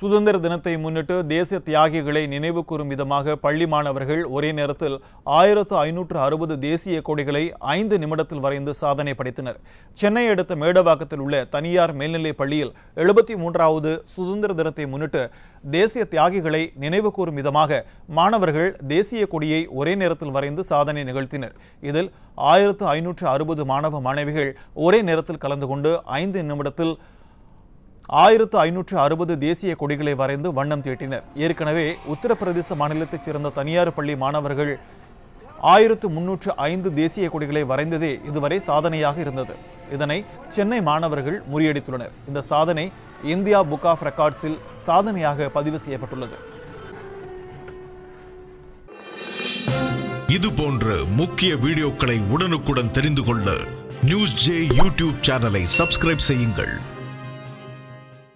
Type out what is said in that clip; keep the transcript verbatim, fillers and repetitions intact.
சுதந்திர தினத்தை முன்னிட்டு தேசிய தியாகிகளை நினைவு கூறும் விதமாக பள்ளி மாணவர்கள் ஒரே நேரத்தில் ஆயிரத்து ஐநூற்று அறுபது தேசிய கொடிகளை ஐந்து நிமிடத்தில் வரைந்து சாதனை படைத்தனர். சென்னை அடுத்த மேடவாக்கத்தில் உள்ள தனியார் மேல்நிலைப் பள்ளியில் எழுபத்தி மூன்றாவது சுதந்திர தினத்தை முன்னிட்டு தேசிய தியாகிகளை நினைவு கூறும் விதமாக மாணவர்கள் தேசிய கொடியை ஒரே நேரத்தில் வரைந்து சாதனை நிகழ்த்தினர். இதில் ஆயிரத்து ஐநூற்று அறுபது மாணவ மாணவிகள் ஒரே நேரத்தில் கலந்து கொண்டு ஐந்து நிமிடத்தில் ஆயிரத்து ஐநூற்று அறுபது தேசிய கொடிகளை வரைந்து வண்ணம் தீட்டினர். ஏற்கனவே உத்தரப்பிரதேச மாநிலத்தைச் சேர்ந்த தனியார் பள்ளி மாணவர்கள் ஆயிரத்து முன்னூற்று ஐந்து தேசிய கொடிகளை வரைந்ததே இதுவரை சாதனையாக இருந்தது. இதனை சென்னை மாணவர்கள் முறியடித்துள்ளனர். இந்த சாதனை இந்தியா புக் ஆஃப் ரெக்கார்ட்ஸில் சாதனையாக பதிவு செய்யப்பட்டுள்ளது. இது போன்ற முக்கிய வீடியோக்களை உடனுக்குடன் தெரிந்து கொள்ள நியூஸ் ஜே யூடியூப் சேனலை சப்ஸ்கிரைப் செய்யுங்கள்.